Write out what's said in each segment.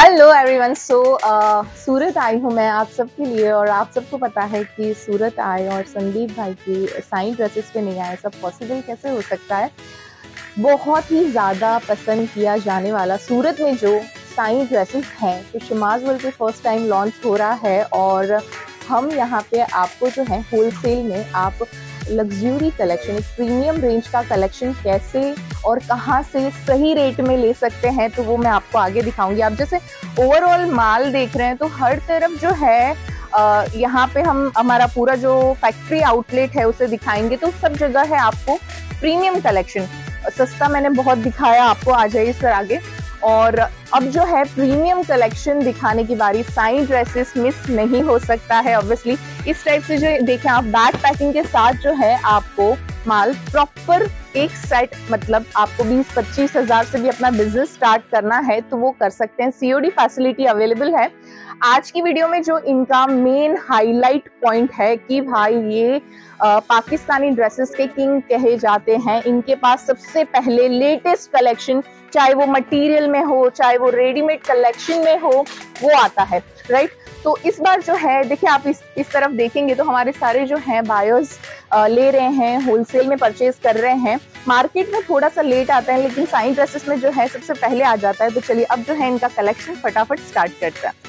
Hello everyone. सूरत आई हूँ मैं आप सबके लिए, और आप सबको पता है कि सूरत आए और संदीप भाई की साइन ड्रेसेस पे नहीं आए, सब पॉसिबल कैसे हो सकता है। बहुत ही ज़्यादा पसंद किया जाने वाला सूरत में जो साइन ड्रेसेस हैं, तो शमाज वर्ल्ड पे फर्स्ट टाइम लॉन्च हो रहा है, और हम यहाँ पे आपको जो है होलसेल में आप लग्जरी कलेक्शन, एक प्रीमियम रेंज का कलेक्शन कैसे और कहाँ से सही रेट में ले सकते हैं, तो वो मैं आपको आगे दिखाऊंगी। आप जैसे ओवरऑल माल देख रहे हैं तो हर तरफ जो है यहाँ पे हम हमारा पूरा जो फैक्ट्री आउटलेट है उसे दिखाएंगे, तो सब जगह है आपको प्रीमियम कलेक्शन। सस्ता मैंने बहुत दिखाया आपको, आ जाइए सर आगे। और अब जो है प्रीमियम कलेक्शन दिखाने की बारी, साइन ड्रेसेस मिस नहीं हो सकता है ऑब्वियसली। इस टाइप से जो देखें आप, बैक पैकिंग के साथ जो है आपको माल प्रॉपर एक सेट, मतलब आपको 20-25 हज़ार से भी अपना बिजनेस स्टार्ट करना है तो वो कर सकते हैं। सीओडी फैसिलिटी अवेलेबल है। आज की वीडियो में जो इनका मेन हाईलाइट पॉइंट है कि भाई ये पाकिस्तानी ड्रेसेस के किंग कहे जाते हैं। इनके पास सबसे पहले लेटेस्ट कलेक्शन, चाहे वो मटेरियल में हो चाहे वो रेडीमेड कलेक्शन में हो, वो आता है, राइट। तो इस बार जो है देखिए, आप इस तरफ देखेंगे तो हमारे सारे जो हैं बायर्स ले रहे हैं, होलसेल में परचेज कर रहे हैं। मार्केट में थोड़ा सा लेट आता है, लेकिन साइन ड्रेसेस में जो है सबसे पहले आ जाता है। तो चलिए अब जो है इनका कलेक्शन फटाफट स्टार्ट करते हैं।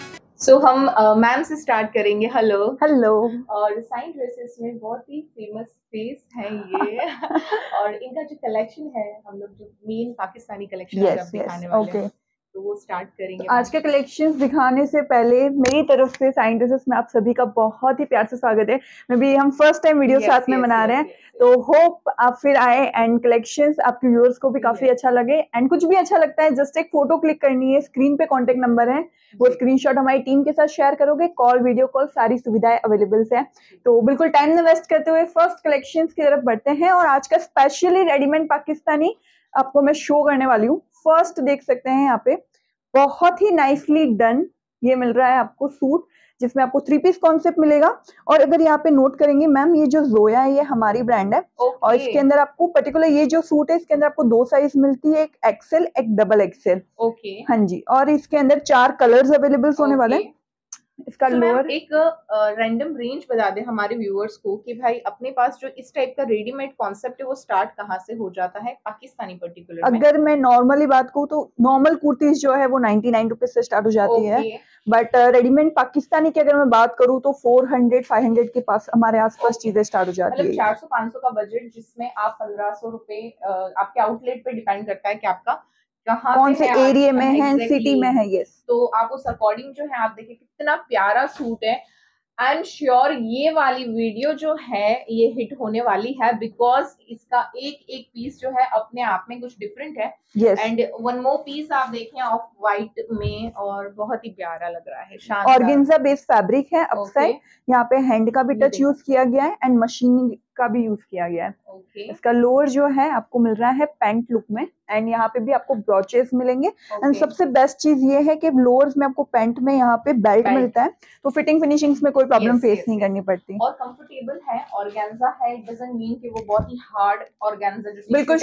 सो हम मैम से स्टार्ट करेंगे। Hello hello. और साइन ड्रेसेस में बहुत ही फेमस फेस है ये और इनका जो कलेक्शन है, हम लोग जो मेन पाकिस्तानी कलेक्शन आज आप दिखाने वाले हैं, तो वो स्टार्ट करेंगे। तो आज के कलेक्शंस दिखाने से पहले मेरी तरफ से साइन ड्रेसेस में आप सभी का बहुत ही प्यार से स्वागत है। मे बी हम फर्स्ट टाइम वीडियो साथ में बना रहे हैं, तो होप आप फिर आए एंड कलेक्शंस आपके व्यूअर्स को भी काफी अच्छा लगे। एंड कुछ भी अच्छा लगता है, जस्ट एक फोटो क्लिक करनी है, स्क्रीन पे कॉन्टेक्ट नंबर है, वो स्क्रीनशॉट हमारी टीम के साथ शेयर करोगे, कॉल वीडियो कॉल सारी सुविधाएं अवेलेबल है। तो बिल्कुल टाइम इन्वेस्ट करते हुए फर्स्ट कलेक्शंस की तरफ बढ़ते हैं, और आज का स्पेशली रेडीमेड पाकिस्तानी आपको मैं शो करने वाली हूँ। फर्स्ट देख सकते हैं यहाँ पे बहुत ही नाइसली डन ये मिल रहा है आपको सूट, जिसमें आपको 3 पीस कॉन्सेप्ट मिलेगा। और अगर यहाँ पे नोट करेंगे मैम, ये जो जोया है ये हमारी ब्रांड है, और इसके अंदर आपको पर्टिकुलर ये जो सूट है इसके अंदर आपको 2 साइज मिलती है, एक एक्सेल एक डबल एक्सेल। ओके, हाँ जी, और इसके अंदर 4 कलर्स अवेलेबल होने वाले हैं। इसका लोअर एक रैंडम रेंज बता दें हमारे व्यूअर्स को कि भाई अपने पास जो इस टाइप का रेडीमेड कॉन्सेप्ट है वो स्टार्ट कहाँ से हो जाता है पाकिस्तानी पर्टिकुलर में? अगर मैं नॉर्मली बात कहूँ तो नॉर्मल कुर्तीज जो है वो 99 रुपीज से स्टार्ट हो जाती है, बट रेडीमेड पाकिस्तानी की अगर मैं बात करूँ तो 400-500 के पास हमारे आसपास चीजें स्टार्ट हो जाती है। 400-500 का बजट, जिसमें आप 1500 रुपए आपके आउटलेट पे डिपेंड करता है कि आपका कहाँ कौन से एरिया में है, सिटी में है। यस, तो आप उस अकॉर्डिंग जो है आप देखिए कितना प्यारा सूट है। आई एम श्योर ये वाली वीडियो जो है ये हिट होने वाली है, बिकॉज इसका एक एक पीस जो है अपने आप में कुछ डिफरेंट है। एंड वन मोर पीस आप देखें ऑफ वाइट में, और बहुत ही प्यारा लग रहा है, शानदार ऑर्गेन्जा बेस्ड फैब्रिक है। अपसाइड यहाँ पे हैंड का भी टच यूज किया गया है एंड मशीनिंग का भी यूज किया गया है। इसका लोअर जो है आपको मिल रहा है पैंट लुक में, एंड यहाँ पे भी आपको ब्रॉचेस मिलेंगे। एंड सबसे बेस्ट चीज ये है कि लोअर्स में आपको पैंट में यहाँ पे बेल्ट मिलता है, तो फिटिंग फिनिशिंग्स में कोई प्रॉब्लम फेस नहीं करनी पड़ती, और कंफर्टेबल है। ऑर्गेन्जा है, इट डजंट मीन कि वो बहुत ही हार्ड ऑर्गेन्जा जो बिल्कुल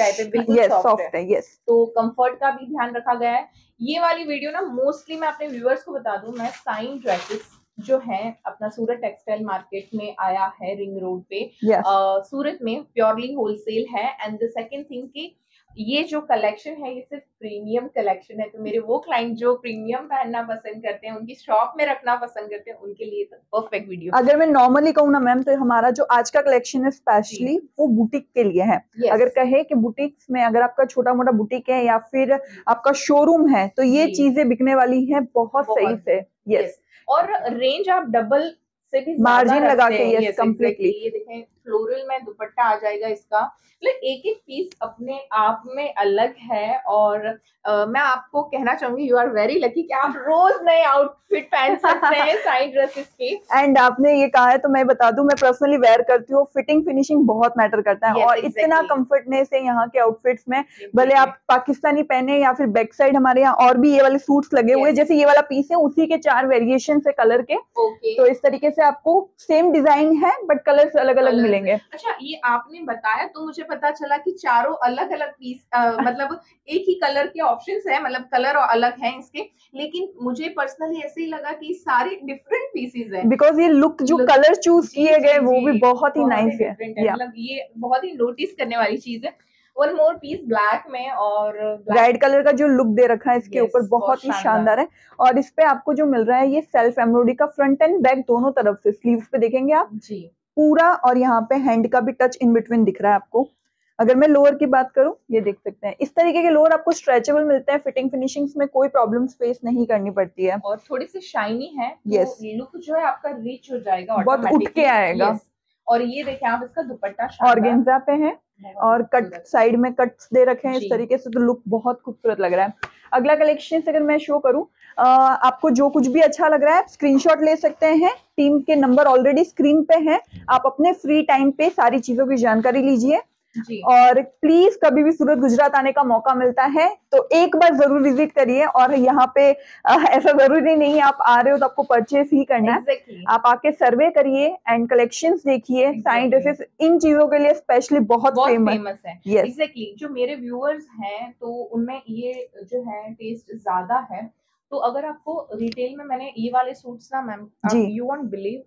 सॉफ्ट है। यस, तो कंफर्ट का भी ध्यान रखा गया है। ये वाली वीडियो ना मोस्टली मैं अपने व्यूअर्स को बता दूं, मैं साइन ड्रेसेस जो है अपना सूरत टेक्सटाइल मार्केट में आया है रिंग रोड पे, सूरत में प्योरली होलसेल है। एंड द सेकंड थिंग कि ये जो कलेक्शन है ये सिर्फ प्रीमियम कलेक्शन है, तो मेरे वो क्लाइंट जो प्रीमियम पहनना पसंद करते हैं, उनकी शॉप में रखना पसंद करते हैं, उनके लिए तो परफेक्ट वीडियो। अगर मैं नॉर्मली कहूँ ना मैम, तो हमारा जो आज का कलेक्शन है स्पेशली वो बुटीक के लिए है। अगर कहे कि बुटीक्स में अगर आपका छोटा मोटा बुटीक है या फिर आपका शोरूम है, तो ये चीजें बिकने वाली है बहुत सही से। यस, और रेंज आप डबल से भी मार्जिन लगा के। Yes, completely. ये देखें फ्लोरल में दुपट्टा आ जाएगा इसका, मतलब एक एक पीस अपने आप में अलग है। और मैं आपको कहना चाहूंगी, यू आर वेरी लकी कि आप रोज नए आउटफिट पहन सकते हैं साइड ड्रेसेस की। एंड आपने ये कहा है तो मैं बता दूं, मैं पर्सनली वेयर करती हूँ, फिटिंग फिनिशिंग बहुत मैटर करता है। और इतना कंफर्टनेस है यहाँ के आउटफिट्स में, भले आप पाकिस्तानी पहने या फिर बैक साइड हमारे यहाँ और भी ये वाले सूट्स लगे हुए, जैसे ये वाला पीस है उसी के 4 वेरिएशन है कलर के। तो इस तरीके से आपको सेम डिजाइन है बट कलर्स अलग अलग देंगे। अच्छा, ये आपने बताया तो मुझे पता चला कि चारों अलग अलग पीस मतलब एक ही कलर के ऑप्शंस है, मतलब कलर अलग हैं इसके, लेकिन मुझे पर्सनली ऐसे ही लगा कि सारे डिफरेंट पीसेस हैं। बिकॉज ये लुक जो कलर चूज किए गए वो भी बहुत ही नाइस है, मतलब ये बहुत ही नोटिस करने वाली चीज है। वन मोर पीस ब्लैक में, और रेड कलर का जो लुक दे रखा है इसके ऊपर बहुत ही शानदार है। और इस पे आपको जो मिल रहा है ये सेल्फ एम्ब्रॉयडरी का फ्रंट एंड बैक दोनों तरफ से, स्लीव्स पे देखेंगे आप जी पूरा, और यहाँ पे हैंड का भी टच इन बिटवीन दिख रहा है आपको। अगर मैं लोअर की बात करूं, ये देख सकते हैं इस तरीके के लोअर आपको स्ट्रेचेबल मिलते हैं, फिटिंग फिनिशिंग्स में कोई प्रॉब्लम फेस नहीं करनी पड़ती है, और थोड़ी सी शाइनी है, यस, तो लुक जो है आपका रिच हो जाएगा, बहुत उठ के आएगा। और ये देखें आप, इसका दुपट्टा ऑर्गेन्जा पे है और कट साइड में कट्स दे रखे हैं इस तरीके से, तो लुक बहुत खूबसूरत लग रहा है। अगला कलेक्शन अगर मैं शो करूं, आपको जो कुछ भी अच्छा लग रहा है स्क्रीनशॉट ले सकते हैं, टीम के नंबर ऑलरेडी स्क्रीन पे हैं, आप अपने फ्री टाइम पे सारी चीजों की जानकारी लीजिए। और प्लीज कभी भी सूरत गुजरात आने का मौका मिलता है तो एक बार जरूर विजिट करिए। और यहाँ पे ऐसा जरूरी नहीं आप आ रहे हो तो आपको परचेस ही करना है, आप आके सर्वे करिए एंड कलेक्शंस देखिए। साइन ड्रेसेस इन चीजों के लिए स्पेशली बहुत फेमस है। एग्जैक्टली जो मेरे व्यूअर्स हैं तो उनमें ये जो है टेस्ट ज्यादा है। तो अगर आपको रिटेल में, मैंने ये वाले सूट्स ना मैम, यू वोंट बिलीव,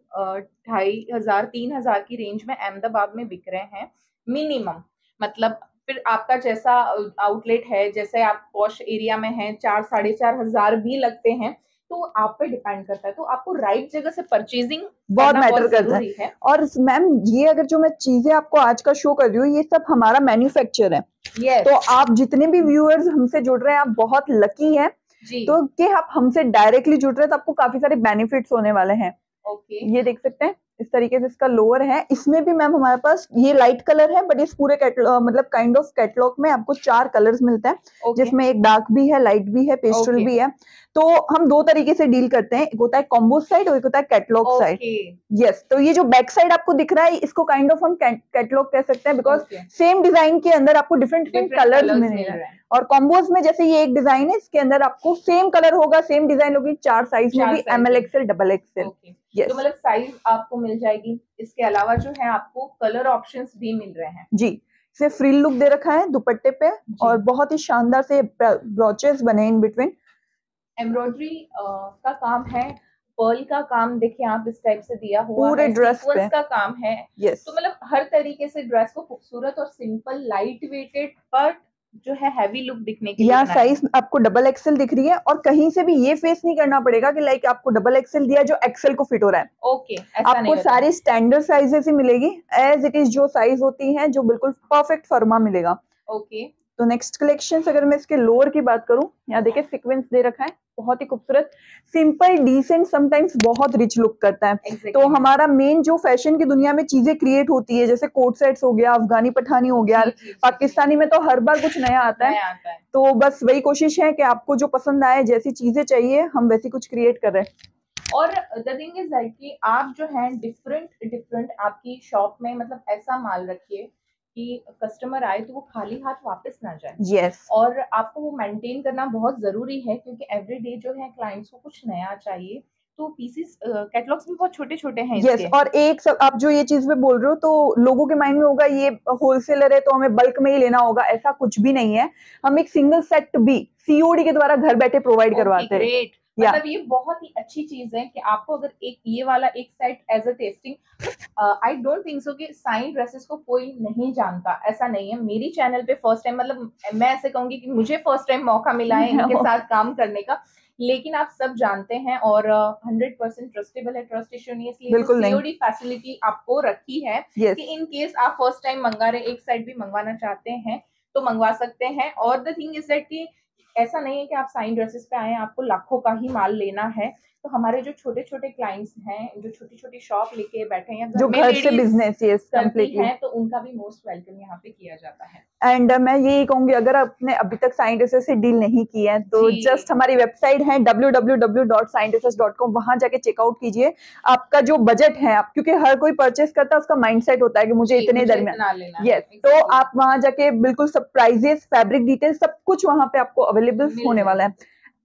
2500 3000 की रेंज में अहमदाबाद में बिक रहे हैं मिनिमम। मतलब फिर आपका जैसा आउटलेट है, जैसे आप पॉश एरिया में हैं 4 साढ़े 4,000 भी लगते हैं, तो आप पे डिपेंड करता है। तो आपको राइट जगह से परचेजिंग बहुत मैटर करता है। और मैम ये अगर जो मैं चीजें आपको आज का शो कर रही हूँ ये सब हमारा मैन्युफैक्चर है, तो आप जितने भी व्यूअर्स हमसे जुड़ रहे हैं आप बहुत लकी हैं तो कि आप हमसे डायरेक्टली जुड़ रहे हैं, तो आपको काफी सारे बेनिफिट्स होने वाले हैं। ये देख सकते हैं इस तरीके से इसका लोअर है, इसमें भी मैम हमारे पास ये लाइट कलर है, बट इस पूरे मतलब काइंड ऑफ कैटलॉग में आपको 4 कलर्स मिलते हैं, जिसमें एक डार्क भी है, लाइट भी है, पेस्टल भी है। तो हम 2 तरीके से डील करते हैं, एक होता है कॉम्बो साइड और एक होता है कैटलॉग साइड। यस, तो ये जो बैक साइड आपको दिख रहा है इसको काइंड ऑफ हम कैटलॉग कह सकते हैं, बिकॉज सेम डिजाइन के अंदर आपको डिफरेंट कलर्स मिल रहे हैं। और कॉम्बोज में जैसे ये एक डिजाइन है, इसके अंदर आपको सेम कलर होगा, सेम डिजाइन होगी, 4 साइज में भी, ML XL XXL। तो मतलब साइज आपको मिल जाएगी। इसके अलावा जो है आपको कलर ऑप्शंस भी मिल रहे हैं जी। इसे फ्रिल लुक दे रखा है दुपट्टे पे और बहुत ही शानदार से ब्रोचेस बने इन बिटवीन, एम्ब्रॉयडरी का काम है, पर्ल का काम देखिए आप इस टाइप से दिया हुआ पूरे है, ड्रेस पे का काम है। तो मतलब हर तरीके से ड्रेस को खूबसूरत और सिंपल, लाइट वेटेड, बट जो है हैवी लुक दिखने के लिए। यहाँ साइज आपको XXL दिख रही है और कहीं से भी ये फेस नहीं करना पड़ेगा कि लाइक आपको XXL दिया जो XL को फिट हो रहा है। आपको सारी स्टैंडर्ड साइजेस ही मिलेगी, एज इट इज जो साइज होती है, जो बिल्कुल परफेक्ट फर्मा मिलेगा। तो नेक्स्ट कलेक्शन अगर मैं इसके लोअर की बात करूं, यहाँ देखिए सीक्वेंस दे रखा है, बहुत ही खूबसूरत, सिंपल, डिसेंट, समटाइम्स बहुत रिच लुक करता है। तो हमारा मेन जो फैशन की दुनिया में चीजें क्रिएट होती है, जैसे कोट सेट्स हो गया, अफगानी पठानी हो गया, पाकिस्तानी में तो हर बार कुछ नया आता है। तो बस वही कोशिश है कि आपको जो पसंद आए, जैसी चीजें चाहिए हम वैसी कुछ क्रिएट कर रहे हैं। और द थिंग इज दैट कि आप जो है डिफरेंट आपकी शॉप में मतलब ऐसा माल रखिए कि कस्टमर आए तो वो खाली हाथ वापस ना जाए। yes. और आपको वो मेंटेन करना बहुत जरूरी है, क्योंकि एवरी डे जो है क्लाइंट्स को कुछ नया चाहिए। तो पीसेस कैटलॉग्स भी बहुत छोटे छोटे हैं इसके। और एक सब आप जो ये चीज पे बोल रहे हो तो लोगों के माइंड में होगा ये होलसेलर है तो हमें बल्क में ही लेना होगा, ऐसा कुछ भी नहीं है। हम एक सिंगल सेट भी COD के द्वारा घर बैठे प्रोवाइड करवाते हैं। मतलब ये बहुत ही अच्छी चीज है कि आपको अगर एक ये वाला एक set as a testing, I don't think so कि साइन ड्रेसेस को कोई नहीं जानता, ऐसा नहीं है। मेरी चैनल पे फर्स्ट टाइम, मतलब मैं ऐसे कहूंगी कि मुझे फर्स्ट टाइम मौका मिला है इनके साथ काम करने का, लेकिन आप सब जानते हैं और 100% ट्रस्टेबल है, ट्रस्ट इश्यू नहीं है। इसलिए COD फैसिलिटी आपको रखी है कि इन केस आप फर्स्ट टाइम मंगा रहे, एक सेट भी मंगवाना चाहते हैं तो मंगवा सकते हैं। और द थिंग इज दैट कि ऐसा नहीं है कि आप साइन ड्रेसेस पे आए आपको लाखों का ही माल लेना है। तो हमारे जो छोटे छोटे क्लाइंट्स हैं, जो छोटी छोटी शॉप लेके बैठे हैं, जो घर से बिजनेस है, तो उनका भी मोस्ट वेलकम यहाँ पे किया जाता है। एंड मैं यही कहूंगी, अगर आपने अभी तक साइन ड्रेसेस से डील नहीं की है तो जस्ट हमारी वेबसाइट है www.signdresses.com, वहां जाके चेकआउट कीजिए। आपका जो बजट है, आप क्योंकि हर कोई परचेस करता है उसका माइंडसेट होता है कि मुझे इतने दरमियान, यस, तो आप वहां जाके बिल्कुल सब प्राइजेस, फैब्रिक डिटेल सब कुछ वहां पे आपको अवेलेबल होने वाला है।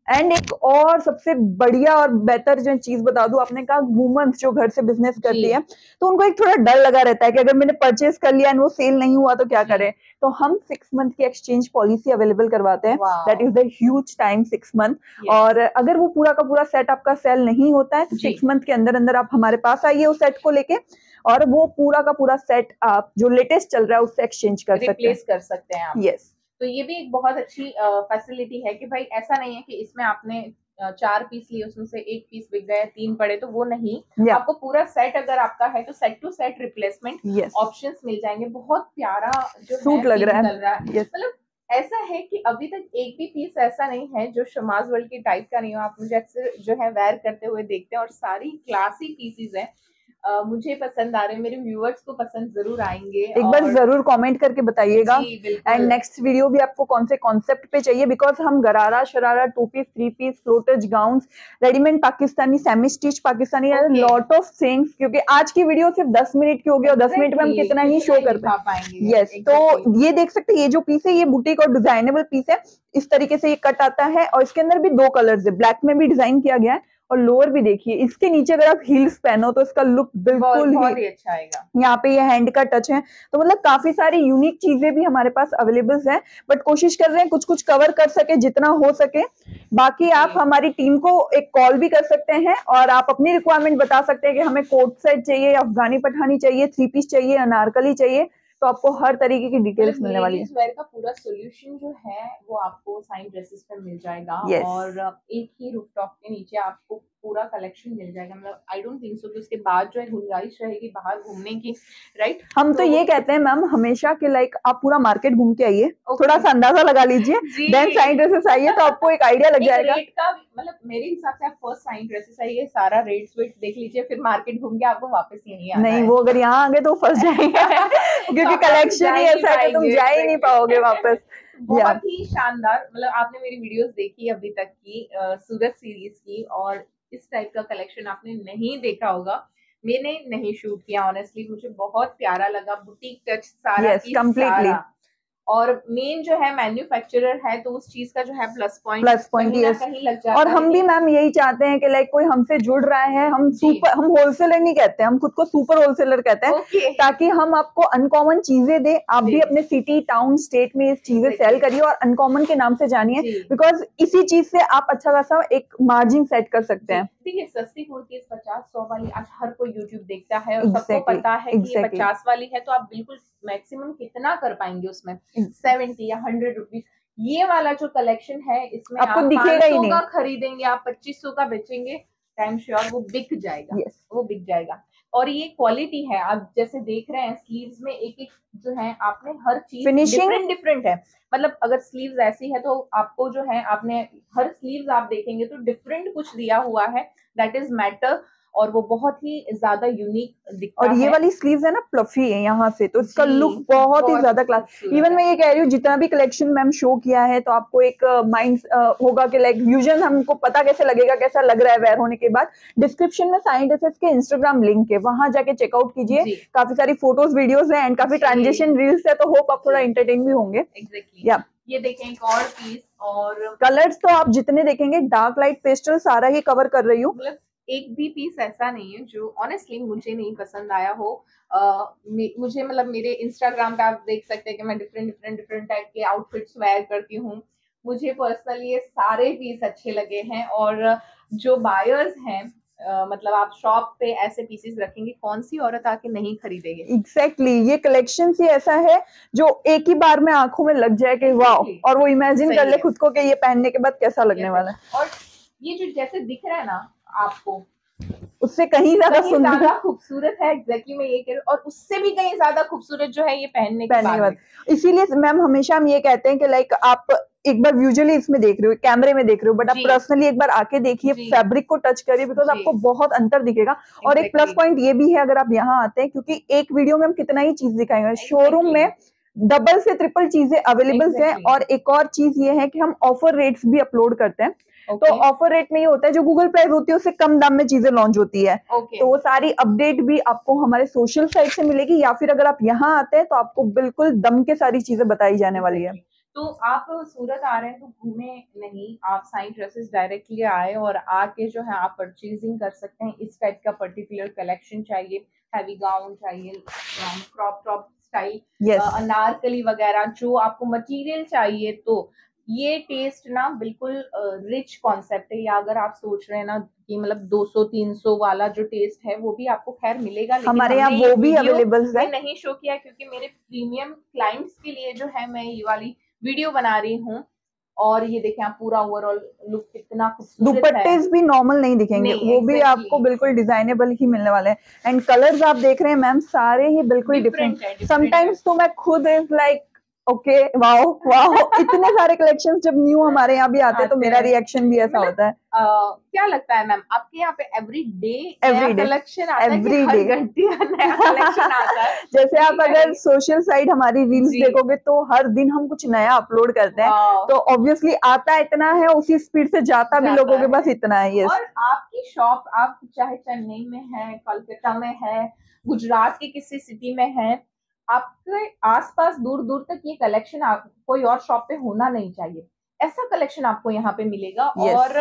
एंड एक और सबसे बढ़िया और बेहतर जो चीज बता दूं, आपने कहा वुमेन्स जो घर से बिजनेस करती है तो उनको एक थोड़ा डर लगा रहता है कि अगर मैंने परचेज कर लिया एंड वो सेल नहीं हुआ तो क्या करें। तो हम 6 मंथ की एक्सचेंज पॉलिसी अवेलेबल करवाते हैं, that is the huge time 6 month. और अगर वो पूरा का पूरा सेट आपका सेल नहीं होता है तो 6 मंथ के अंदर अंदर आप हमारे पास आइए उस सेट को लेके, और वो पूरा का पूरा सेट आप जो लेटेस्ट चल रहा है उससे एक्सचेंज कर सकते हैं। यस, तो ये भी एक बहुत अच्छी फैसिलिटी है कि भाई ऐसा नहीं है कि इसमें आपने 4 पीस लिए उसमें से 1 पीस बिक गए 3 पड़े, तो वो नहीं, आपको पूरा सेट अगर आपका है तो set to set replacement options मिल जाएंगे। बहुत प्यारा जो सूट लग रहा है, मतलब ऐसा है कि अभी तक एक भी पीस ऐसा नहीं है जो शमाज वर्ल्ड की टाइप का नहीं हो। आप मुझे अक्सर जो है वेयर करते हुए देखते हैं और सारी क्लासी पीसेस हैं। मुझे पसंद आ रहे हैं, मेरे व्यूअर्स को पसंद जरूर आएंगे। एक बार जरूर कमेंट करके बताइएगा। एंड नेक्स्ट वीडियो भी आपको कौन से कॉन्सेप्ट पे चाहिए, बिकॉज हम gharara sharara 2 piece 3 piece floaters gowns readymade Pakistani semi stitch Pakistani lot of things, क्योंकि आज की वीडियो सिर्फ 10 मिनट की होगी और 10 मिनट में हम कितना ही शो कर पाएंगे। यस, तो ये देख सकते हैं ये जो पीस है ये बुटीक और डिजाइनेबल पीस है। इस तरीके से ये कट आता है और इसके अंदर भी 2 कलर्स है, ब्लैक में भी डिजाइन किया गया है और लोअर भी देखिए इसके नीचे अगर आप हील्स पहनो तो इसका लुक बिल्कुल ही अच्छा आएगा। यहाँ पे ये हैंड का टच है, तो मतलब काफी सारी यूनिक चीजें भी हमारे पास अवेलेबल है, बट कोशिश कर रहे हैं कुछ कुछ कवर कर सके जितना हो सके। बाकी आप हमारी टीम को एक कॉल भी कर सकते हैं और आप अपनी रिक्वायरमेंट बता सकते हैं कि हमें कोट सेट चाहिए, अफगानी पठानी चाहिए, 3 पीस चाहिए, अनारकली चाहिए, तो आपको हर तरीके की डिटेल्स मिलने वाली है। वेयर का पूरा सॉल्यूशन जो है वो आपको साइन ड्रेसेस पे मिल जाएगा। और एक ही रूफटॉप के नीचे आपको पूरा कलेक्शन मिल जाएगा। मतलब आई डोंट थिंक सो कि उसके बाद जो है गुंजाइश रहेगी बाहर घूमने की, राइट? हम तो ये कहते हैं मैम हमेशा कि लाइक आप पूरा मार्केट घूम के आइए, थोड़ा सा अंदाजा लगा लीजिए, देन साइन ड्रेसेस आइए तो आपको एक आइडिया लग जाएगा। रेट का मतलब मेरे हिसाब से आप फर्स्ट साइन ड्रेसेस आइए, सारा रेट वेट देख लीजिए, फिर मार्केट घूम के आपको वापस यहीं आना नहीं, वो अगर यहाँ आ गए तो फंस जाएंगे क्योंकि कलेक्शन ही ऐसा है कि तुम जा ही नहीं पाओगे वापस। बहुत ही शानदार, मतलब आपने मेरी वीडियोस देखी अभी तक की सूरत सीरीज की, और इस टाइप का कलेक्शन आपने नहीं देखा होगा, मैंने नहीं शूट किया ऑनेस्टली, मुझे बहुत प्यारा लगा, बुटीक टच सारा कंप्लीटली। और मेन जो है मैन्युफैक्चरर है तो उस चीज का जो है प्लस पॉइंट कहीं लग जाता है। और हम भी मैम यही चाहते हैं कि लाइक कोई हमसे जुड़ रहा है, हम होलसेलर नहीं कहते, हम खुद को सुपर होलसेलर कहते हैं, ताकि हम आपको अनकॉमन चीजें दे, आप भी अपने सिटी टाउन स्टेट में इस चीजें सेल करिए और अनकॉमन के नाम से जानिए, बिकॉज इसी चीज से आप अच्छा खासा एक मार्जिन सेट कर सकते हैं। देखिए सस्ती कुर्ती 50-100 वाली आज हर कोई यूट्यूब देखता है और सबको पता है कि ये 50 वाली है, तो आप बिल्कुल मैक्सिमम कितना कर पाएंगे उसमें, 70 या 100 रुपीज। ये वाला जो कलेक्शन है इसमें आप 500 का खरीदेंगे, आप 2500 का बेचेंगे, टाइम श्योर वो बिक जाएगा। वो बिक जाएगा। और ये क्वालिटी है, आप जैसे देख रहे हैं स्लीव्स में एक एक जो है आपने हर चीज डिफरेंट है। मतलब अगर स्लीव्स ऐसी है तो आपको जो है आपने हर स्लीव्स आप देखेंगे तो डिफरेंट कुछ दिया हुआ है, दैट इज मैटर, और वो बहुत ही ज्यादा यूनिक दिखता है। और ये वाली स्लीव्स है ना फ्लफी है यहाँ से, तो इसका लुक बहुत ही ज्यादा क्लास। इवन मैं ये कह रही हूँ जितना भी कलेक्शन मैम शो किया है तो आपको एक माइंड होगा कि लाइक व्यूजन हमको पता कैसे लगेगा, कैसा लग रहा है वेयर होने के बाद। डिस्क्रिप्शन में साइन ड्रेसेस के इंस्टाग्राम लिंक है, वहां जाके चेकआउट कीजिए, काफी सारी फोटोज वीडियोज है एंड काफी ट्रांजेक्शन रील्स है, तो होप आप थोड़ा एंटरटेन भी होंगे। या ये देखें एक और पीस, और कलर्स तो आप जितने देखेंगे डार्क लाइट पेस्टल सारा ही कवर कर रही हूँ। एक भी पीस ऐसा नहीं है जो ऑनेस्टली मुझे नहीं पसंद आया हो। मुझे मतलब मेरे इंस्टाग्राम पे आप देख सकते हैं कि मैं डिफरेंट टाइप के आउटफिट्स वेयर करती हूँ। मुझे पर्सनली ये सारे पीस अच्छे लगे हैं, और जो बायर्स हैं मतलब आप शॉप पे ऐसे पीसेस रखेंगे, कौन सी औरत आके नहीं खरीदेगी? एग्जैक्टली, ये कलेक्शन ही ऐसा है जो एक ही बार में आंखों में लग जाए कि वाओ, और वो इमेजिन कर ले खुद को कि ये पहनने के बाद कैसा लगने वाला है। और ये जो जैसे दिख रहा है ना आपको, उससे कहीं ज्यादा खूबसूरत है। एग्जैक्टली मैं ये कह रही हूँ, और उससे भी कहीं ज्यादा खूबसूरत जो है ये पहनने के बाद। इसीलिए मैम हमेशा हम ये कहते हैं कि लाइक आप एक बार विजुअली इसमें देख रहे हो, कैमरे में देख रहे हो, बट आप पर्सनली एक बार आके देखिए, फैब्रिक को टच करिए, बिकॉज आपको बहुत अंतर दिखेगा। और एक प्लस पॉइंट ये भी है अगर आप यहाँ आते हैं, क्योंकि एक वीडियो में हम कितना ही चीज दिखाएंगे, शोरूम में डबल से ट्रिपल चीजें अवेलेबल है। और एक और चीज ये है कि हम ऑफर रेट्स भी अपलोड करते हैं। तो ऑफर रेट में ये होता है जो गूगल प्राइस होती है उससे कम दाम में चीजें लॉन्च होती है। तो वो सारी अपडेट भी आपको हमारे सोशल साइट से मिलेगी, या फिर अगर आप यहाँ आते हैं तो आपको बिल्कुल दम के सारी चीजें बताई जाने वाली है। तो आप सूरत आ रहे हैं तो घूमे नहीं, आप साइन ड्रेसेस डायरेक्टली आए और आके जो है आप परचेजिंग कर सकते हैं। इस टाइप का पर्टिकुलर कलेक्शन चाहिए, हैवी गाउन चाहिए, क्रॉप टॉप स्टाइल, अनारकली वगैरह, जो आपको मटेरियल चाहिए, तो ये टेस्ट ना बिल्कुल रिच कॉन्सेप्ट है। या अगर आप सोच रहे हैं ना कि मतलब 200-300 वाला जो टेस्ट है वो भी आपको खैर मिलेगा, लेकिन हमारे यहाँ वो भी अवेलेबल है, नहीं शो किया क्योंकि मेरे प्रीमियम क्लाइंट्स के लिए जो है मैं ये वाली वीडियो बना रही हूँ। और ये देखें आप, पूरा ओवरऑल लुक कितना खूबसूरत है। दुपट्टे भी नॉर्मल नहीं दिखेंगे, वो भी आपको बिल्कुल डिजाइनेबल ही मिलने वाले हैं। एंड कलर्स आप देख रहे हैं मैम, सारे ही बिल्कुल डिफरेंट। समटाइम्स तो मैं खुद is like okay wow wow, इतने सारे कलेक्शंस जब न्यू हमारे यहाँ भी आते हैं तो मेरा रिएक्शन भी ऐसा होता है। क्या लगता है मैम आपके यहाँ पे एवरी डे कलेक्शन आता है, हर घंटे नया कलेक्शन आता है? जैसे आप अगर सोशल साइड हमारी रील्स देखोगे तो हर दिन हम कुछ नया अपलोड करते हैं, तो ऑब्वियसली आता इतना है, उसी स्पीड से जाता भी लोगों के पास इतना है। और आपकी शॉप आप चाहे चेन्नई में है, कोलकाता में है, गुजरात के किसी सिटी में है, आपके आसपास दूर दूर तक ये कलेक्शन कोई और शॉप पे होना नहीं चाहिए, ऐसा कलेक्शन आपको यहाँ पे मिलेगा। और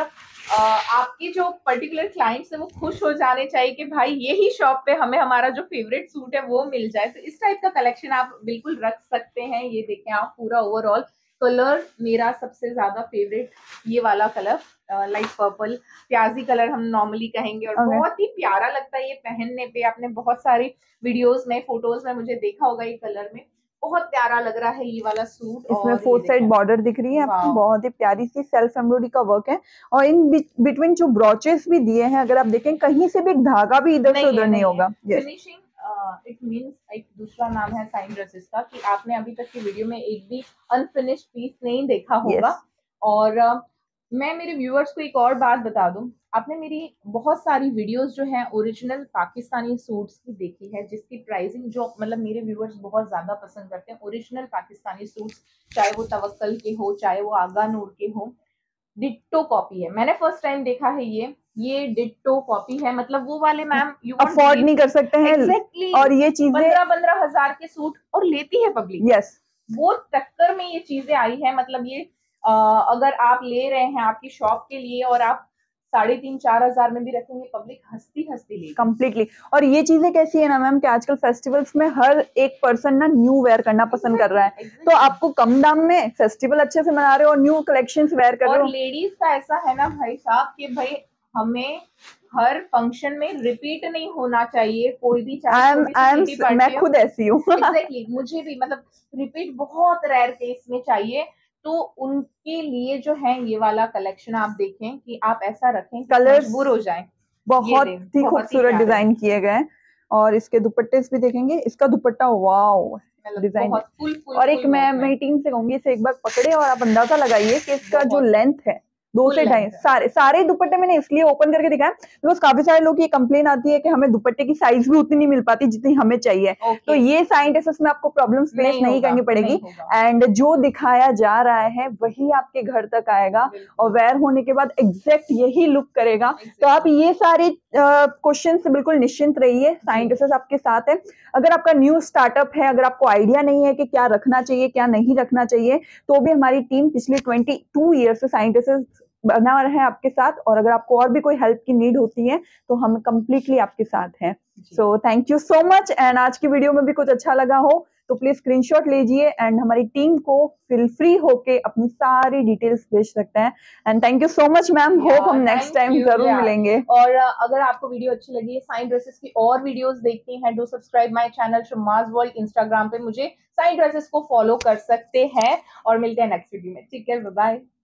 आपके जो पर्टिकुलर क्लाइंट्स है वो खुश हो जाने चाहिए कि भाई यही शॉप पे हमें हमारा जो फेवरेट सूट है वो मिल जाए। तो इस टाइप का कलेक्शन आप बिल्कुल रख सकते हैं। ये देखें आप, पूरा ओवरऑल कलर मेरा सबसे ज्यादा फेवरेट ये वाला कलर, लाइट पर्पल, प्याजी कलर हम नॉर्मली कहेंगे, और बहुत ही प्यारा लगता है ये पहनने पे। आपने बहुत सारी वीडियोस में, फोटोज में मुझे देखा होगा, ये कलर में बहुत प्यारा लग रहा है ये वाला सूट। इसमें 4 साइड बॉर्डर दिख रही है आपको, बहुत ही प्यारी सी सेल्फ एम्ब्रॉयडरी का वर्क है। और इन बिटवीन जो ब्रोचेस भी दिए हैं, अगर आप देखें कहीं से भी एक धागा भी इधर से उधर नहीं होगा। फिनिशिंग इट मींस, एक दूसरा नाम है साइन ड्रेसेस का कि आपने अभी तक की वीडियो में एक भी अनफिनिश्ड पीस नहीं देखा होगा। और मैं मेरे व्यूअर्स को एक और बात बता दूं, आपने मेरी बहुत सारी वीडियोस जो हैं ओरिजिनल पाकिस्तानी सूट्स की देखी है, जिसकी प्राइसिंग जो मतलब मेरे व्यूअर्स बहुत ज्यादा पसंद करते हैं। ओरिजिनल पाकिस्तानी सूट्स, चाहे वो तवक्कल के हो, चाहे वो आगा नूर के हो, डिट्टो कॉपी है। मैंने फर्स्ट टाइम देखा है ये डिट्टो कॉपी है। मतलब वो वाले मैम यू अफोर्ड नहीं कर सकते हैं। Exactly, और ये चीजें 15-15 हजार के सूट और लेती है पब्लिक। यस, वो टक्कर में ये चीजें आई है। मतलब ये अगर आप ले रहे हैं आपकी शॉप के लिए और आप 3,500-4 हजार में भी रखेंगे, पब्लिक हंसती हंसती लेगी कंप्लीटली। और ये चीजें कैसी है ना मैम कि आजकल फेस्टिवल्स में हर एक पर्सन ना न्यू वेयर करना पसंद कर रहा है, तो आपको कम दाम में फेस्टिवल अच्छे से मना रहे हो और न्यू कलेक्शंस वेयर कर रहे हो। और लेडीज का ऐसा है ना भाई साहब कि भाई हमें हर फंक्शन में रिपीट नहीं होना चाहिए, कोई भी चाहे मैं खुद ऐसी हूँ। Exactly, मुझे भी मतलब रिपीट बहुत रेयर केस में चाहिए। तो उनके लिए जो है ये वाला कलेक्शन आप देखें कि आप ऐसा रखें कलर्स मजबूर हो जाए। बहुत ही खूबसूरत डिजाइन किए गए। और इसके दुपट्टे भी देखेंगे, इसका दुपट्टा वाओ डिजाइन। और एक मैं मेरी टीम से कहूंगी, इसे एक बार पकड़े और आप अंदाजा लगाइए कि इसका जो लेंथ है 2 से 2.5, सारे दुपट्टे मैंने इसलिए ओपन करके दिखाया बिकॉज काफी सारे लोग ये कंप्लेन आती है कि हमें दुपट्टे की साइज भी उतनी नहीं मिल पाती जितनी हमें चाहिए। तो ये साइन ड्रेसेस में आपको प्रॉब्लम फेस नहीं करनी पड़ेगी। एंड जो दिखाया जा रहा है वही आपके घर तक आएगा और वेयर होने के बाद एग्जैक्ट यही लुक करेगा। तो आप ये सारे क्वेश्चन से बिल्कुल निश्चिंत रहिए, साइन ड्रेसेस आपके साथ है। अगर आपका न्यू स्टार्टअप है, अगर आपको आइडिया नहीं है कि क्या रखना चाहिए क्या नहीं रखना चाहिए, तो भी हमारी टीम पिछले 22 ईयर से साइन ड्रेसेस बना रहे हैं आपके साथ। और अगर आपको और भी कोई हेल्प की नीड होती है तो हम कंप्लीटली आपके साथ हैं। So thank you so much. And आज की वीडियो में भी कुछ अच्छा लगा हो तो प्लीज स्क्रीनशॉट लीजिए एंड हमारी टीम को फील फ्री होके अपनी सारी डिटेल्स भेज सकते हैं। And thank you so much ma'am, hope हम नेक्स्ट टाइम जरूर मिलेंगे। और अगर आपको वीडियो अच्छी लगी, साइन ड्रेसेस की और वीडियोस देखनी है, do subscribe my channel Shamma's world. Instagram पे मुझे साइन ड्रेसेस को फॉलो कर सकते हैं और मिलते हैं नेक्स्ट वीडियो में। ठीक है, बाय बाय।